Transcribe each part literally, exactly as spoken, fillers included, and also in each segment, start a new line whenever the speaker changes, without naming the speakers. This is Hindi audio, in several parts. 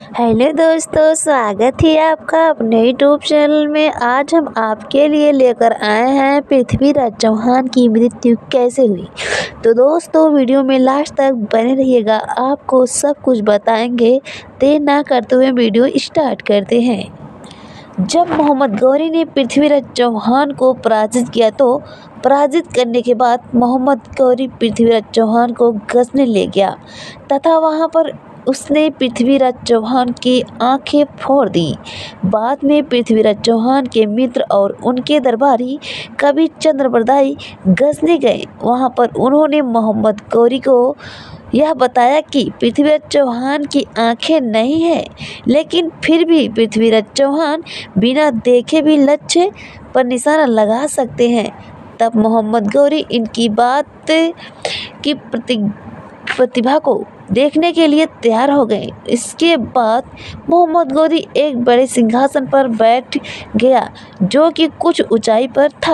हेलो दोस्तों, स्वागत है आपका अपने यूट्यूब चैनल में। आज हम आपके लिए लेकर आए हैं पृथ्वीराज चौहान की मृत्यु कैसे हुई। तो दोस्तों वीडियो में लास्ट तक बने रहिएगा, आपको सब कुछ बताएंगे। देर ना करते हुए वीडियो स्टार्ट करते हैं। जब मोहम्मद गौरी ने पृथ्वीराज चौहान को पराजित किया तो पराजित करने के बाद मोहम्मद गौरी पृथ्वीराज चौहान को गजने ले गया तथा वहां पर उसने पृथ्वीराज चौहान की आंखें फोड़ दी। बाद में पृथ्वीराज चौहान के मित्र और उनके दरबारी कवि चंद्रबरदाई गजने गए। वहां पर उन्होंने मोहम्मद गौरी को यह बताया कि पृथ्वीराज चौहान की आंखें नहीं है, लेकिन फिर भी पृथ्वीराज चौहान बिना देखे भी लक्ष्य पर निशाना लगा सकते हैं। तब मोहम्मद गौरी इनकी बात की प्रति प्रतिभा को देखने के लिए तैयार हो गए। इसके बाद मोहम्मद गौरी एक बड़े सिंहासन पर बैठ गया जो कि कुछ ऊंचाई पर था।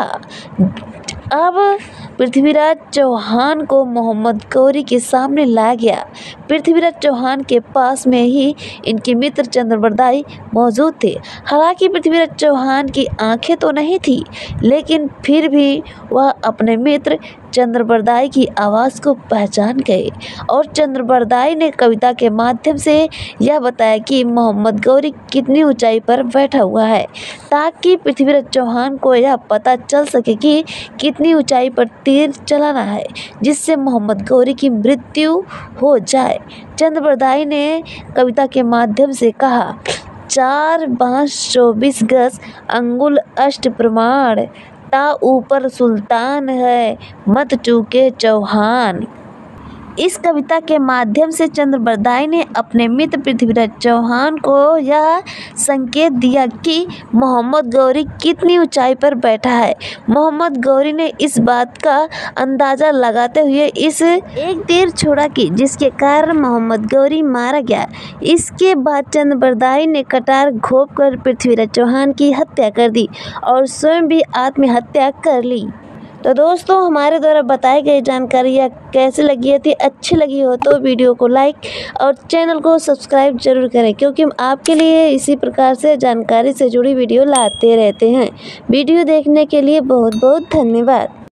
अब पृथ्वीराज चौहान को मोहम्मद गौरी के सामने लाया गया। पृथ्वीराज चौहान के पास में ही इनके मित्र चंद्रबरदाई मौजूद थे। हालांकि पृथ्वीराज चौहान की आंखें तो नहीं थी, लेकिन फिर भी वह अपने मित्र चंद्रबरदाई की आवाज़ को पहचान गए और चंद्रबरदाई ने कविता के माध्यम से यह बताया कि मोहम्मद गौरी कितनी ऊंचाई पर बैठा हुआ है, ताकि पृथ्वीराज चौहान को यह पता चल सके कि कितनी ऊंचाई पर तीर चलाना है, जिससे मोहम्मद गौरी की मृत्यु हो जाए। चंद्रबरदाई ने कविता के माध्यम से कहा, चार बांस चौबीस गज अंगुल अष्ट प्रमाण, ता ऊपर सुल्तान है मत चूके चौहान। इस कविता के माध्यम से चंद्रबरदाई ने अपने मित्र पृथ्वीराज चौहान को यह संकेत दिया कि मोहम्मद गौरी कितनी ऊंचाई पर बैठा है। मोहम्मद गौरी ने इस बात का अंदाज़ा लगाते हुए इस एक तीर छोड़ा कि जिसके कारण मोहम्मद गौरी मारा गया। इसके बाद चंद्रबरदाई ने कटार घोंपकर पृथ्वीराज चौहान की हत्या कर दी और स्वयं भी आत्महत्या कर ली। तो दोस्तों हमारे द्वारा बताई गई जानकारी कैसी लगी है, अच्छी लगी हो तो वीडियो को लाइक और चैनल को सब्सक्राइब जरूर करें, क्योंकि हम आपके लिए इसी प्रकार से जानकारी से जुड़ी वीडियो लाते रहते हैं। वीडियो देखने के लिए बहुत बहुत धन्यवाद।